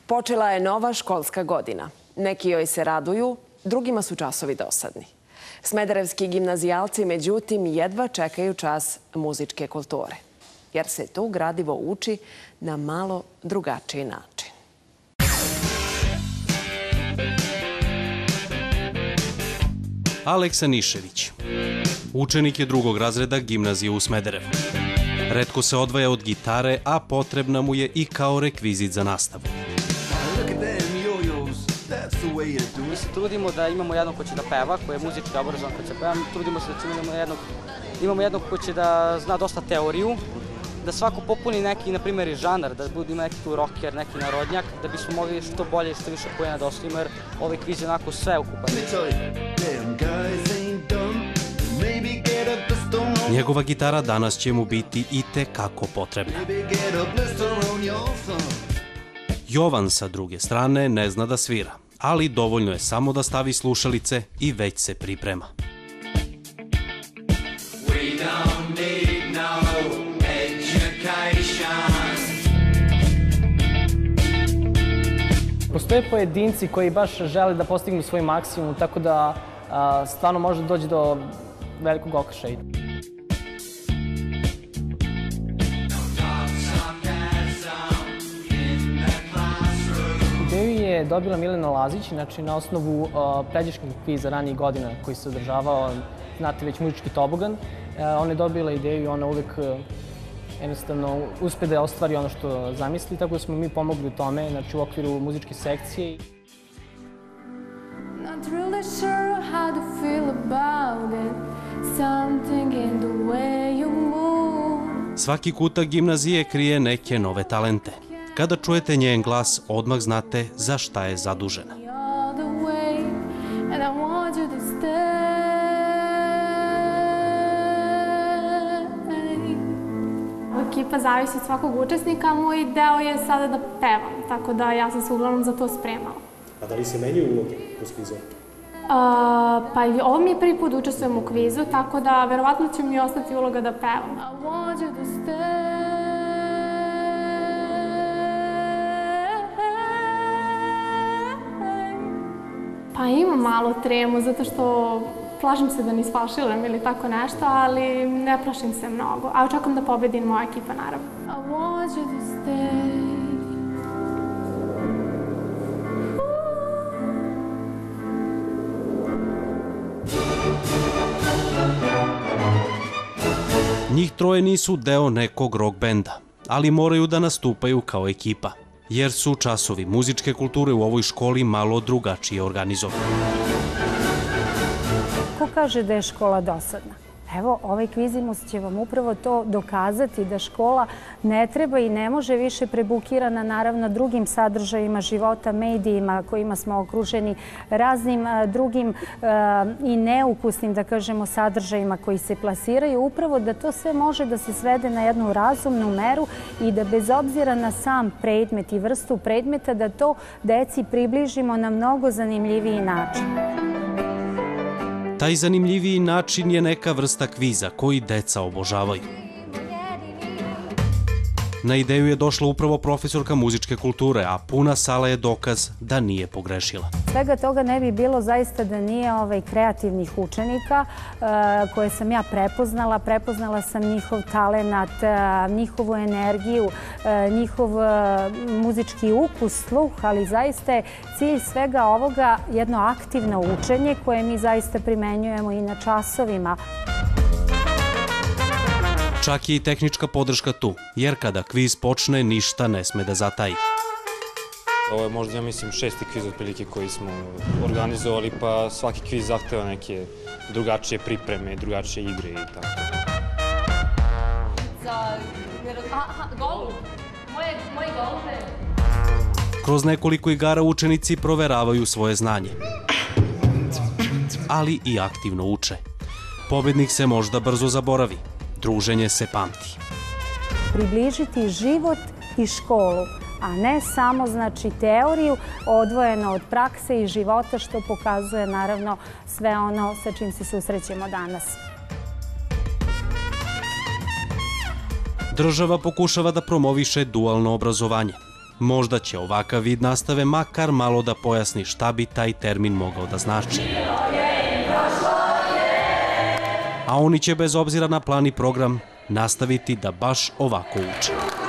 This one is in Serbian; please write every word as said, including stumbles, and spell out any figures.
Počela je nova školska godina. Neki joj se raduju, drugima su časovi dosadni. Smederevski gimnazijalci, međutim, jedva čekaju čas muzičke kulture, jer se tu gradivo uči na malo drugačiji način. Aleksa Nišević. Učenik je drugog razreda gimnazije u Smederevu. Retko se odvaja od gitare, a potrebna mu je i kao rekvizit za nastavu. Mi se trudimo da imamo jednog ko će da peva, koji je muzički obrazovan kad se peva. Trudimo se da imamo jednog, imamo jednog ko će da zna dosta teoriju, da svako popuni neki, na primjer, žanar, da bude neki tu rocker, neki narodnjak, da bismo mogli što bolje i što više pojena da osnovimo, jer ovaj kviz je onako sve ukupan. Njegova gitara danas će mu biti i te kako potrebna. Jovan sa druge strane ne zna da svira, ali dovoljno je samo da stavi slušalice i već se priprema. Postoje pojedinci koji baš žele da postignu svoj maksimum, tako da a, stvarno može doći do velikog okršaja. Ideju je dobila Milena Lazić, znači na osnovu uh, pređašnjeg kviza ranijih godina koji se održavao, znate već, muzički tobogan. Uh, ona je dobila ideju i ona uvek uh, jednostavno uspe da ostvari ono što zamisli, tako da smo mi pomogli u tome, znači u okviru muzičke sekcije. Not really sure how to feel about it. Something in the way you move. Svaki kutak gimnazije krije neke nove talente. Kada čujete njen glas, odmah znate za šta je zadužena. Ekipa zavisi od svakog učesnika, a moj deo je sada da pevam, tako da ja sam se uglavnom za to spremala. A da li se menjaju uloge kroz kvizove? Pa ovo mi je prvi put učestvujem u kvizu, tako da verovatno će mi ostati uloga da pevam. Pa imam malo tremu, zato što plašim se da ne isfalširam ili tako nešto, ali ne plašim se mnogo. A očekujem da pobedi moja ekipa, naravno. Njih troje nisu deo nekog rock benda, ali moraju da nastupaju kao ekipa, jer su časovi muzičke kulture u ovoj školi malo drugačije organizovani. Ko kaže da je škola dosadna? Evo, ovaj kvizimus će vam upravo to dokazati, da škola ne treba i ne može više prebukirana, naravno, drugim sadržajima života, medijima kojima smo okruženi, raznim drugim i neukusnim, da kažemo, sadržajima koji se plasiraju, upravo da to sve može da se svede na jednu razumnu meru i da bez obzira na sam predmet i vrstu predmeta, da to deci približimo na mnogo zanimljiviji način. Taj zanimljiviji način je neka vrsta kviza koji deca obožavaju. Na ideju je došla upravo profesorka muzičke kulture, a puna sala je dokaz da nije pogrešila. Svega toga ne bi bilo zaista da nije ovaj kreativnih učenika koje sam ja prepoznala. Prepoznala sam njihov talenat, njihovu energiju, njihov muzički ukus, sluh, ali zaista je cilj svega ovoga jedno aktivno učenje koje mi zaista primenjujemo i na časovima. Čak je i tehnička podrška tu, jer kada kviz počne, ništa ne sme da zataji. Ovo je možda, ja mislim, šesti kviz otprilike koji smo organizovali, pa svaki kviz zahteva neke drugačije pripreme, drugačije igre i tako. Za... Aha, golub. Moje golube. Kroz nekoliko igara učenici proveravaju svoje znanje, ali i aktivno uče. Pobednik se možda brzo zaboravi. Druženje se pamti. Približiti život i školu, a ne samo, znači, teoriju odvojeno od prakse i života, što pokazuje, naravno, sve ono sa čim se susrećemo danas. Država pokušava da promoviše dualno obrazovanje. Možda će ovakav vid nastave makar malo da pojasni šta bi taj termin mogao da znači. A oni će bez obzira na plan i program nastaviti da baš ovako uče.